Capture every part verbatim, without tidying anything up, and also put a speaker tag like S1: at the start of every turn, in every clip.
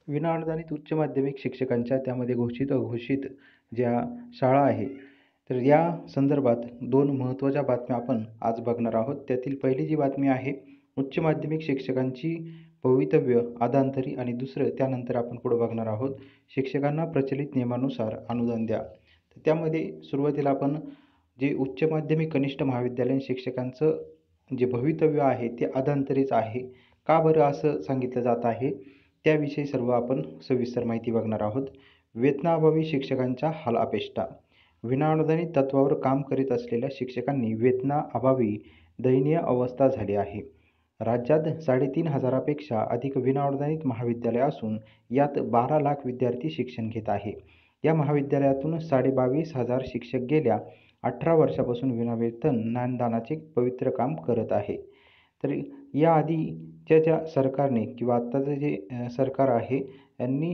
S1: विनाअनुदानित उच्च माध्यमिक शिक्षकांच्या त्यामध्ये घोषित अघोषित ज्या शाळा आहे, तर या संदर्भात दोन महत्त्वाच्या बातम्या आपण आज बघणार आहोत. त्यातील पहिली जी बातमी आहे, उच्च माध्यमिक शिक्षकांची भवितव्य अधांतरी आणि दुसरं त्यानंतर आपण पुढे बघणार आहोत, शिक्षकांना प्रचलित नियमानुसार अनुदान द्या. तर त्यामध्ये सुरुवातीला आपण जे उच्च माध्यमिक कनिष्ठ महाविद्यालयीन शिक्षकांचं जे भवितव्य आहे ते अधांतरीच आहे. का बरं असं सांगितलं जात आहे, त्याविषयी सर्व आपण सविस्तर माहिती बघणार आहोत. वेतनाअभावी शिक्षकांच्या हालअपेष्टा. विनाअनुदानित तत्त्वावर काम करीत असलेल्या शिक्षकांनी वेतनाअभावी दयनीय अवस्था झाली आहे. राज्यात साडेतीन हजारापेक्षा अधिक विनाअनुदानित महाविद्यालये असून यात बारा लाख विद्यार्थी शिक्षण घेत आहे. या महाविद्यालयातून साडे बावीस हजार शिक्षक गेल्या अठरा वर्षापासून विनावेतन ज्ञानदानाचे पवित्र काम करत आहे. तर याआधीच्या ज्या सरकारने किंवा आत्ताचं जे सरकार आहे यांनी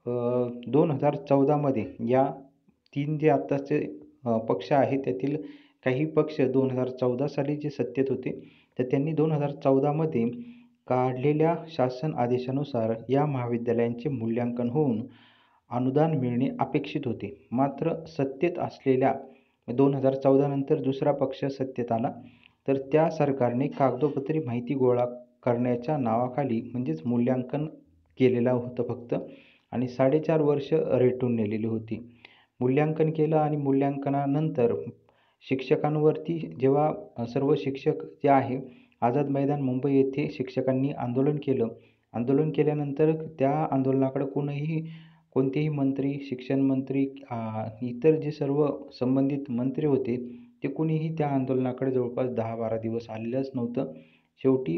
S1: दोन हजार चौदामध्ये या तीन जे आत्ताचे पक्ष आहेत त्यातील काही पक्ष दोन हजार चौदा साली जे सत्तेत होते, तर त्यांनी दोन हजार चौदामध्ये काढलेल्या शासन आदेशानुसार या महाविद्यालयांचे मूल्यांकन होऊन अनुदान मिळणे अपेक्षित होते. मात्र सत्तेत असलेल्या दोन हजार चौदा नंतर दुसरा पक्ष सत्तेत आला, तर त्या सरकारने कागदोपत्री माहिती गोळा करण्याच्या नावाखाली म्हणजेच मूल्यांकन केलेलं होतं फक्त आणि साडेचार वर्ष रेटून नेलेली होती. मूल्यांकन केलं आणि मूल्यांकनानंतर शिक्षकांवरती जेव्हा सर्व शिक्षक जे आहे आझाद मैदान मुंबई येथे शिक्षकांनी आंदोलन केलं. आंदोलन केल्यानंतर त्या आंदोलनाकडे कोणीही कोणतेही मंत्री, शिक्षण मंत्री, इतर जे सर्व संबंधित मंत्री होते ते कुणीही त्या आंदोलनाकडे जवळपास दहा बारा दिवस आलेलंच नव्हतं. शेवटी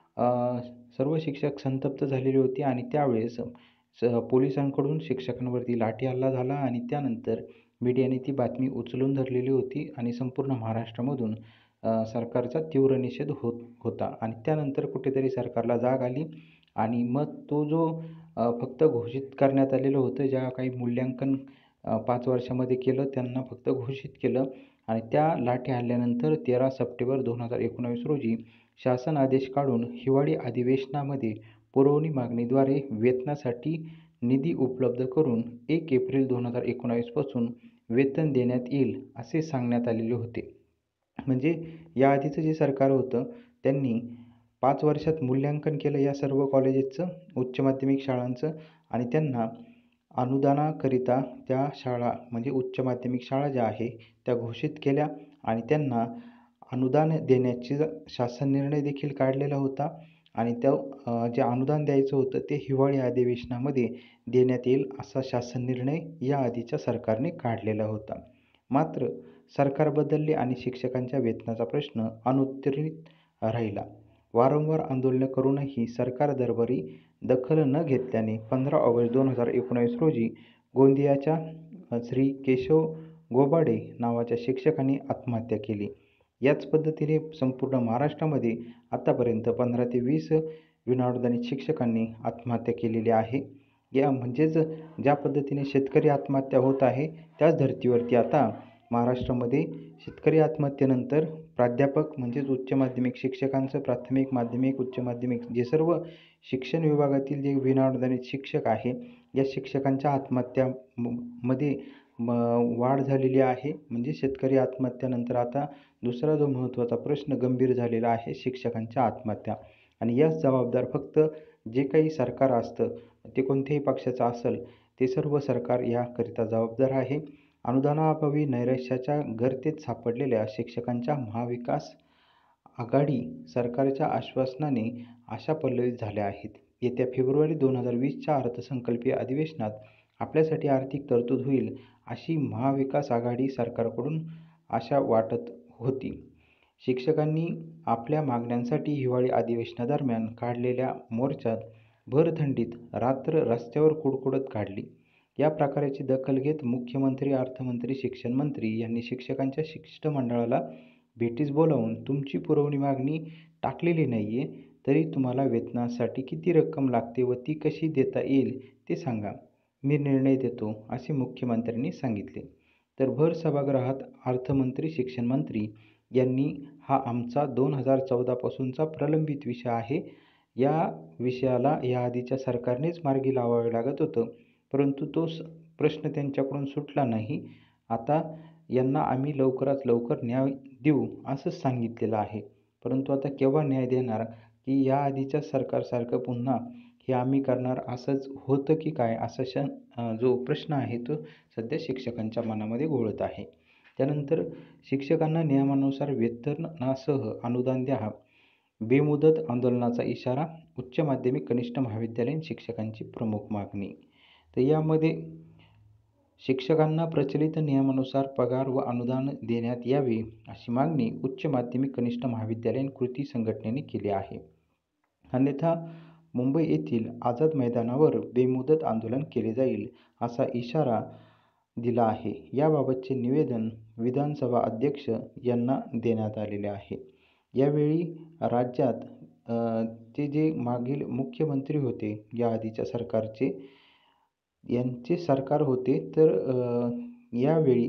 S1: सर्व शिक्षक संतप्त झालेले होते आणि त्यावेळेस स पोलिसांकडून शिक्षकांवरती लाठी हल्ला झाला आणि त्यानंतर मीडियाने ती बातमी उचलून धरलेली होती आणि संपूर्ण महाराष्ट्रामधून सरकारचा तीव्र निषेध होत होता आणि त्यानंतर कुठेतरी सरकारला जाग आली आणि मग तो जो फक्त घोषित करण्यात आलेलं होतं, ज्या काही मूल्यांकन पाच वर्षामध्ये केलं त्यांना फक्त घोषित केलं आणि त्या लाठी हल्ल्यानंतर तेरा सप्टेंबर दोन हजार एकोणावीस रोजी शासन आदेश काढून हिवाळी अधिवेशनामध्ये पुरवणी मागणीद्वारे वेतनासाठी निधी उपलब्ध करून एक एप्रिल दोन हजार एकोणावीसपासून वेतन देण्यात येईल असे सांगण्यात आलेले होते. म्हणजे याआधीचं जे सरकार होतं त्यांनी पाच वर्षात मूल्यांकन केलं या सर्व कॉलेजेसचं, उच्च माध्यमिक शाळांचं आणि त्यांना अनुदानाकरिता त्या शाळा म्हणजे उच्च माध्यमिक शाळा ज्या आहे त्या घोषित केल्या आणि त्यांना अनुदान देण्याची शासन निर्णय देखील काढलेला होता आणि त्या जे अनुदान द्यायचं होतं ते हिवाळी अधिवेशनामध्ये देण्यात येईल असा शासन निर्णय या आधीच्या सरकारने काढलेला होता. मात्र सरकार बदलले आणि शिक्षकांच्या वेतनाचा प्रश्न अनुत्तरित राहिला. वारंवार आंदोलनं करूनही सरकार दरबारी दखल न घेतल्याने पंधरा ऑगस्ट दोन हजार एकोणावीस रोजी गोंदियाच्या श्री केशव गोबाडे नावाच्या शिक्षकांनी आत्महत्या केली. याच पद्धतीने संपूर्ण महाराष्ट्रामध्ये आतापर्यंत पंधरा ते वीस विनाअनुदानित शिक्षकांनी आत्महत्या केलेली आहे. या म्हणजेच ज्या पद्धतीने शेतकरी आत्महत्या होत आहे त्याच धर्तीवरती आता महाराष्ट्रामध्ये शेतकरी आत्महत्येनंतर प्राध्यापक म्हणजेच उच्च माध्यमिक शिक्षकांचं प्राथमिक, माध्यमिक, उच्च माध्यमिक जे सर्व शिक्षण विभागातील जे विनाअनुदानित शिक्षक आहे या शिक्षकांच्या आत्महत्या मध्ये वाढ झालेली आहे. म्हणजे शेतकरी आत्महत्यानंतर आता दुसरा जो महत्त्वाचा प्रश्न गंभीर झालेला आहे शिक्षकांच्या आत्महत्या आणि यास जबाबदार फक्त जे काही सरकार असतं ते कोणत्याही पक्षाचं असेल ते सर्व सरकार याकरिता जबाबदार आहे. अनुदानाअभावी नैराश्याच्या गर्तेत सापडलेल्या शिक्षकांच्या महाविकास आघाडी सरकारच्या आश्वासनाने आशा पल्लवित झाल्या आहेत. येत्या फेब्रुवारी दोन हजार वीसच्या अर्थसंकल्पीय अधिवेशनात आपल्यासाठी आर्थिक तरतूद होईल अशी महाविकास आघाडी सरकारकडून आशा वाटत होती. शिक्षकांनी आपल्या मागण्यांसाठी हिवाळी अधिवेशनादरम्यान काढलेल्या मोर्चात भर थंडीत रात्र रस्त्यावर कुडकुडत काढली. या प्रकाराची दखल घेत मुख्यमंत्री, अर्थमंत्री, शिक्षण मंत्री यांनी शिक्षकांच्या शिष्टमंडळाला भेटीस बोलावून तुमची पुरवणी मागणी टाकलेली नाहीये, तरी तुम्हाला वेतनासाठी किती रक्कम लागते व ती कशी देता येईल ते सांगा, मी निर्णय देतो असे मुख्यमंत्र्यांनी सांगितले. तर भर सभागृहात अर्थमंत्री, शिक्षण मंत्री यांनी हा आमचा दोन हजार चौदा पासूनचा प्रलंबित विषय आहे, या विषयाला याआधीच्या सरकारनेच मार्गी लावावे लागत होतं, परंतु तो स प्रश्न त्यांच्याकडून सुटला नाही. आता यांना आम्ही लवकरात लवकर न्याय देऊ असंच सांगितलेलं आहे. परंतु आता केव्हा न्याय देणार, की याआधीच्या सरकारसारखं पुन्हा हे आम्ही करणार असंच होतं की काय, असा श जो प्रश्न आहे तो सध्या शिक्षकांच्या मनामध्ये घोळत आहे. त्यानंतर शिक्षकांना नियमानुसार वेतनासह अनुदान द्या, बेमुदत आंदोलनाचा इशारा, उच्च माध्यमिक कनिष्ठ महाविद्यालयीन शिक्षकांची प्रमुख मागणी. तर यामध्ये शिक्षकांना प्रचलित नियमानुसार पगार व अनुदान देण्यात यावे अशी मागणी उच्च माध्यमिक कनिष्ठ महाविद्यालयीन कृती संघटनेने केली आहे. अन्यथा मुंबई येथील आझाद मैदानावर बेमुदत आंदोलन केले जाईल असा इशारा दिला आहे. याबाबतचे निवेदन विधानसभा अध्यक्ष यांना देण्यात आलेले आहे. यावेळी राज्यात अ, ते जे मागील मुख्यमंत्री होते याआधीच्या सरकारचे, यांचे सरकार होते. तर अ, यावेळी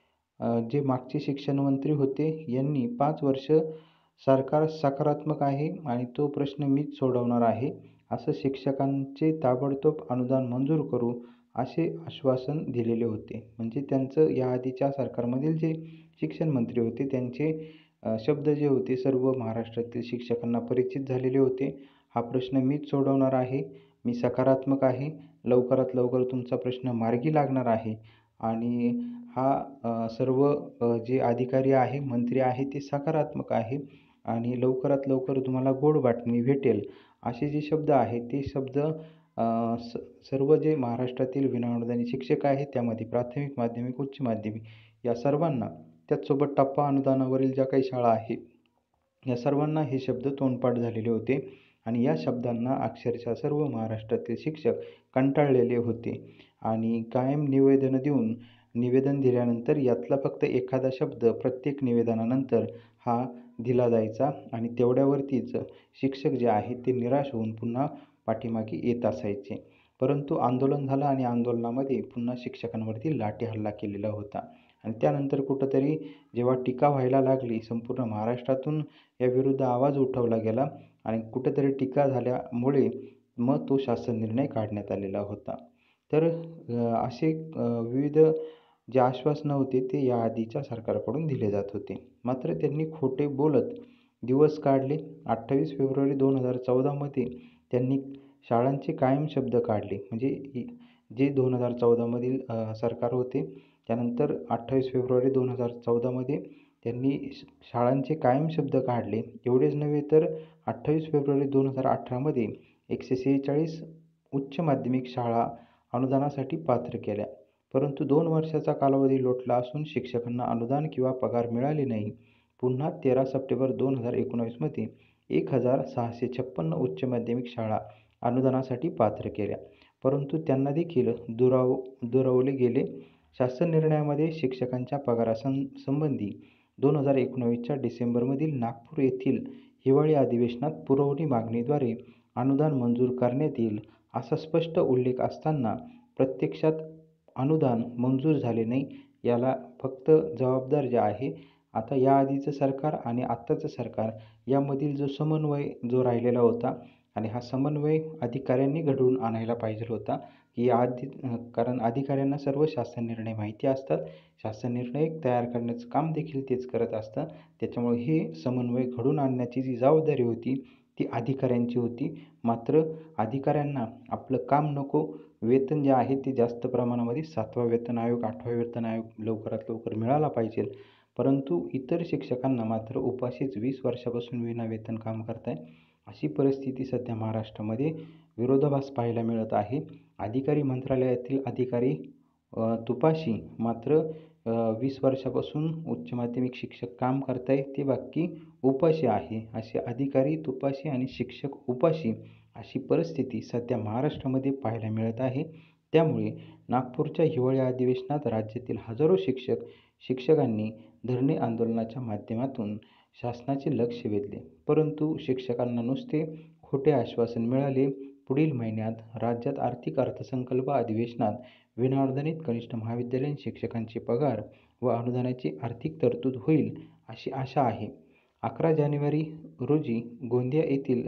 S1: अ, जे मागचे शिक्षण मंत्री होते यांनी पाच वर्ष सरकार सकारात्मक आहे आणि तो प्रश्न मीच सोडवणार आहे असं शिक्षकांचे ताबडतोब अनुदान मंजूर करू असे आश्वासन दिलेले होते. म्हणजे त्यांचं याआधीच्या सरकारमधील जे शिक्षण मंत्री होते त्यांचे अ, शब्द जे होते सर्व महाराष्ट्रातील शिक्षकांना परिचित झालेले होते. हा प्रश्न मीच सोडवणार आहे, मी सकारात्मक आहे, लवकरात लवकर तुमचा प्रश्न मार्गी लागणार आहे आणि हा अ, सर्व अ, जे अधिकारी आहे, मंत्री आहे ते सकारात्मक आहे आणि लवकरात लवकर तुम्हाला गोड बातमी भेटेल असे जे शब्द आहेत ते शब्द अ, स सर्व जे महाराष्ट्रातील विनाअनुदानित शिक्षक आहेत त्यामध्ये प्राथमिक, माध्यमिक, उच्च माध्यमिक या सर्वांना, त्याचसोबत टप्पा अनुदानावरील ज्या काही शाळा आहेत या सर्वांना हे शब्द तोंडपाठ झालेले होते आणि या शब्दांना अक्षरशः सर्व महाराष्ट्रातील शिक्षक कंटाळलेले होते आणि कायम निवेदनं देऊन निवेदन दिल्यानंतर यातला फक्त एखादा शब्द प्रत्येक निवेदनानंतर हा दिला जायचा आणि तेवढ्यावरतीच शिक्षक जे आहेत ते निराश होऊन पुन्हा पाठीमागे येत असायचे. परंतु आंदोलन झालं आणि आंदोलनामध्ये पुन्हा शिक्षकांवरती लाठी हल्ला केलेला होता आणि त्यानंतर कुठंतरी जेव्हा टीका व्हायला लागली, संपूर्ण महाराष्ट्रातून याविरुद्ध आवाज उठवला गेला आणि कुठेतरी टीका झाल्यामुळे मग तो शासन निर्णय काढण्यात आलेला होता. तर अ, असे अ, विविध जे आश्वासनं होते ते याआधीच्या सरकारकडून दिले जात होते. मात्र त्यांनी खोटे बोलत दिवस काढले. अठ्ठावीस फेब्रुवारी दोन हजार चौदामध्ये त्यांनी शाळांचे कायम शब्द काढले. म्हणजे इ जे दोन हजार चौदामधील अ, सरकार होते त्यानंतर अठ्ठावीस फेब्रुवारी दोन हजार चौदामध्ये त्यांनी श शाळांचे कायम शब्द काढले. एवढेच नव्हे तर अठ्ठावीस फेब्रुवारी दोन हजार अठरामध्ये एकशे सेहेचाळीस उच्च माध्यमिक शाळा अनुदानासाठी पात्र केल्या. परंतु दोन वर्षाचा कालावधी लोटला असून शिक्षकांना अनुदान किंवा पगार मिळाले नाही. पुन्हा तेरा सप्टेंबर दोन हजार एकोणीसमध्ये एक हजार सहाशे छप्पन्न उच्च माध्यमिक शाळा अनुदानासाठी पात्र केल्या, परंतु त्यांना देखील दुराव दुरावले गेले. शासन निर्णयामध्ये शिक्षकांच्या पगारासं संबंधी दोन हजार एकोणवीसच्या डिसेंबरमधील नागपूर येथील हिवाळी अधिवेशनात पुरवणी मागणीद्वारे अनुदान मंजूर करण्यात येईल असा स्पष्ट उल्लेख असताना प्रत्यक्षात अनुदान मंजूर झाले नाही. याला फक्त जबाबदार जे आहे आता याआधीचं सरकार आणि आत्ताचं सरकार यामधील जो समन्वय जो राहिलेला होता आणि हा समन्वय अधिकाऱ्यांनी घडवून आणायला पाहिजे होता, की आधी कारण अधिकाऱ्यांना सर्व शासन निर्णय माहिती असतात. शासन निर्णय तयार करण्याचं काम देखील तेच करत असतात. त्याच्यामुळे हे समन्वय घडवून आणण्याची जी जबाबदारी होती ती अधिकाऱ्यांची होती. मात्र अधिकाऱ्यांना आपलं काम नको, वेतन जे आहे ते जास्त प्रमाणामध्ये सातवा वेतन आयोग, आठवा वेतन आयोग लवकरात लवकर मिळाला पाहिजे. परंतु इतर शिक्षकांना मात्र उपाशीच वीस वर्षापासून विना वेतन काम करत आहे. अशी परिस्थिती सध्या महाराष्ट्रामध्ये विरोधाभास पाहायला मिळत आहे. अधिकारी मंत्रालयातील अधिकारी अ, तुपाशी मात्र अ, वीस वर्षापासून उच्च माध्यमिक शिक्षक काम करत आहे ते बाकी उपाशी आहे. असे अधिकारी तुपाशी आणि शिक्षक उपाशी अशी परिस्थिती सध्या महाराष्ट्रामध्ये पाहायला मिळत आहे. त्यामुळे नागपूरच्या हिवाळी अधिवेशनात राज्यातील हजारो शिक्षक शिक्षकांनी धरणे आंदोलनाच्या माध्यमातून शासनाचे लक्ष वेधले. परंतु शिक्षकांना नुसते खोटे आश्वासन मिळाले. पुढील महिन्यात राज्यात आर्थिक अर्थसंकल्प अधिवेशनात विनाअनुदानित कनिष्ठ महाविद्यालयीन शिक्षकांचे पगार व अनुदानाची आर्थिक तरतूद होईल अशी आशा आहे. अकरा जानेवारी रोजी गोंदिया येथील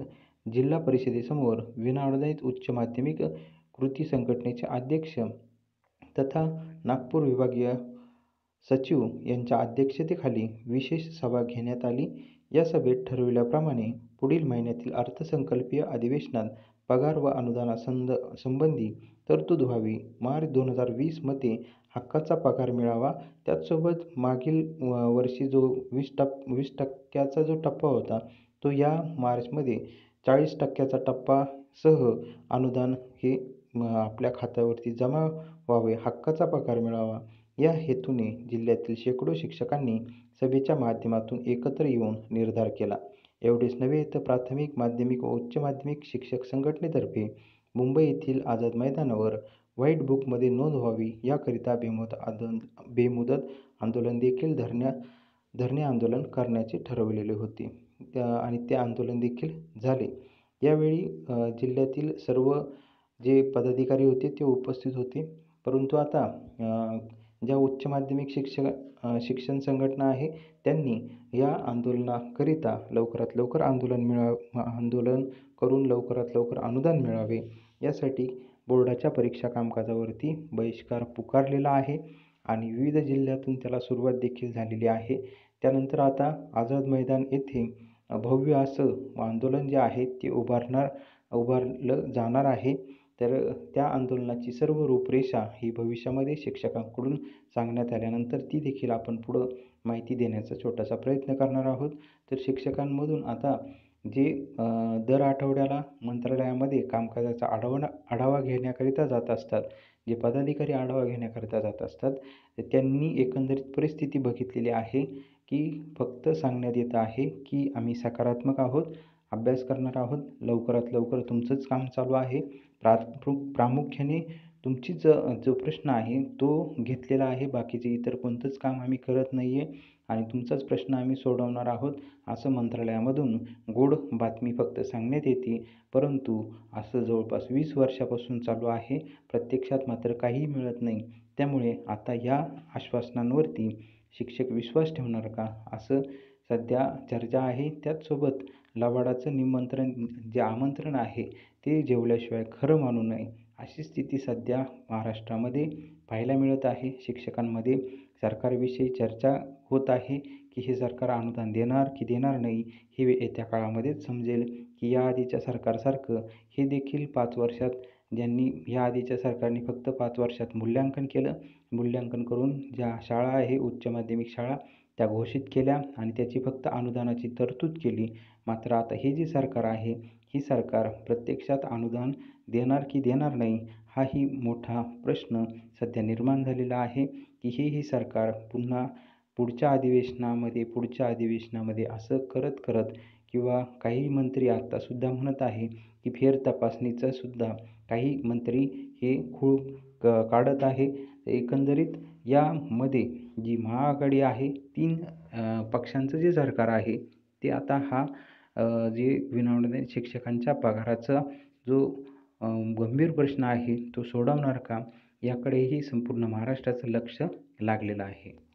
S1: जिल्हा परिषदेसमोर विनाअनुदानित उच्च माध्यमिक कृती संघटनेचे अध्यक्ष तथा नागपूर विभागीय सचिव यांच्या अध्यक्षतेखाली विशेष सभा घेण्यात आली. या सभेत ठरविल्याप्रमाणे पुढील महिन्यातील अर्थसंकल्पीय अधिवेशनात पगार व अनुदानासंद संबंधी तरतूद व्हावी. मार्च दोन हजार वीस मध्ये हक्काचा पगार मिळावा. त्याचसोबत मागील वर्षी जो वीस टप वीस टक्क्याचा जो टप्पा होता तो या मार्चमध्ये चाळीस टक्क्याचा टप्पा सह अनुदान हे आपल्या खात्यावरती जमा व्हावे, हक्काचा पगार मिळावा. या हेतूने जिल्ह्यातील शेकडो शिक्षकांनी सभेच्या माध्यमातून एकत्र येऊन निर्धार केला. एवढेच नव्हे तर प्राथमिक, माध्यमिक व उच्च माध्यमिक शिक्षक संघटनेतर्फे मुंबई येथील आझाद मैदानावर व्हाईट बुकमध्ये नोंद व्हावी याकरिता बेमुदत आंदोलन बेमुदत आंदोलन देखील धरण्या धरणे आंदोलन करण्याचे ठरवलेले होते आणि ते आंदोलन देखील झाले. यावेळी जिल्ह्यातील सर्व जे पदाधिकारी होते ते उपस्थित होते. परंतु आता ज्या उच्च माध्यमिक शिक्षक शिक्षण संघटना आहे त्यांनी या आंदोलनाकरिता लवकरात लवकर आंदोलन मिळा आंदोलन करून लवकरात लवकर अनुदान मिळावे यासाठी बोर्डाच्या परीक्षा कामकाजावरती बहिष्कार पुकारलेला आहे आणि विविध जिल्ह्यातून त्याला सुरुवात देखील झालेली आहे. त्यानंतर आता आझाद मैदान येथे भव्य असं आंदोलन जे आहे ते उभारणार उभारलं जाणार आहे. तर त्या आंदोलनाची सर्व रूपरेषा ही भविष्यामध्ये शिक्षकांकडून सांगण्यात आल्यानंतर ती देखील आपण पुढं माहिती देण्याचा छोटासा प्रयत्न करणार आहोत. तर शिक्षकांमधून आता जे दर आठवड्याला मंत्रालयामध्ये कामकाजाचा आढावा आढावा घेण्याकरिता जात असतात, जे पदाधिकारी आढावा घेण्याकरिता जात असतात, त्यांनी एकंदरीत परिस्थिती बघितलेली आहे की फक्त सांगण्यात येत आहे की आम्ही सकारात्मक आहोत, अभ्यास करणार आहोत, लवकरात लवकर तुमचंच काम चालू आहे, प्रा प्रामुख्याने तुमचीच जो प्रश्न आहे तो घेतलेला आहे, बाकीचे इतर कोणतंच काम आम्ही करत नाही आहे आणि तुमचाच प्रश्न आम्ही सोडवणार आहोत असं मंत्रालयामधून गोड बातमी फक्त सांगण्यात येते. परंतु असं जवळपास वीस वर्षापासून चालू आहे, प्रत्यक्षात मात्र काहीही मिळत नाही. त्यामुळे आता या आश्वासनांवरती शिक्षक विश्वास ठेवणार का असं सध्या चर्चा आहे. त्याचसोबत लवाडाचं निमंत्रण जे आमंत्रण आहे ते जेवल्याशिवाय खरं मानू नये अशी स्थिती सध्या महाराष्ट्रामध्ये पाहायला मिळत आहे. शिक्षकांमध्ये सरकारविषयी चर्चा होत आहे की हे सरकार अनुदान देणार की देणार नाही हे येत्या काळामध्येच समजेल की या आधीच्या सरकारसारखं हे देखील पाच वर्षात ज्यांनी या आधीच्या सरकारने फक्त पाच वर्षात मूल्यांकन केलं, मूल्यांकन करून ज्या शाळा आहे उच्च माध्यमिक शाळा त्या घोषित केल्या आणि त्याची फक्त अनुदानाची तरतूद केली. मात्र आता हे जे सरकार आहे ही सरकार प्रत्यक्षात अनुदान देणार की देणार नाही हाही मोठा प्रश्न सध्या निर्माण झालेला आहे की हे ही सरकार पुन्हा पुढच्या अधिवेशनामध्ये पुढच्या अधिवेशनामध्ये असं करत करत किंवा काही मंत्री आत्तासुद्धा म्हणत आहे की फेर तपासणीचं सुद्धा काही मंत्री हे खूळ काढत आहे. एकंदरीत यामध्ये जी महाआघाडी आहे तीन पक्षांचं जे सरकार आहे ते आता हा जे विनाअनुदानित शिक्षकांच्या पगाराचा जो गंभीर प्रश्न आहे तो सोडवणार का याकडेही संपूर्ण महाराष्ट्राचं लक्ष लागलेलं आहे.